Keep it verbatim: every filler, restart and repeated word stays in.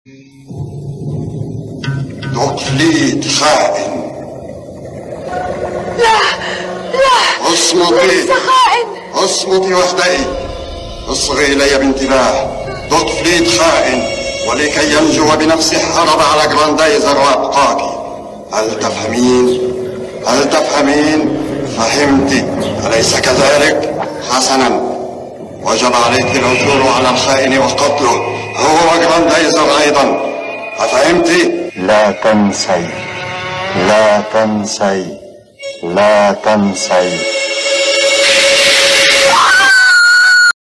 دوكليد خائن. لا لا اصمتي، ليس خائن. اصمتي واهدئي، اصغي الي بانتباه. دوكليد خائن، ولكي ينجو بنفسه هرب على جراندايزر وابقاك. هل تفهمين؟ هل تفهمين؟ فهمت أليس كذلك؟ حسنا، وجب عليك العثور على الخائن وقتله هو وجراندايزر أيضا. أفهمت؟ لا تنسي، لا تنسي، لا تنسي.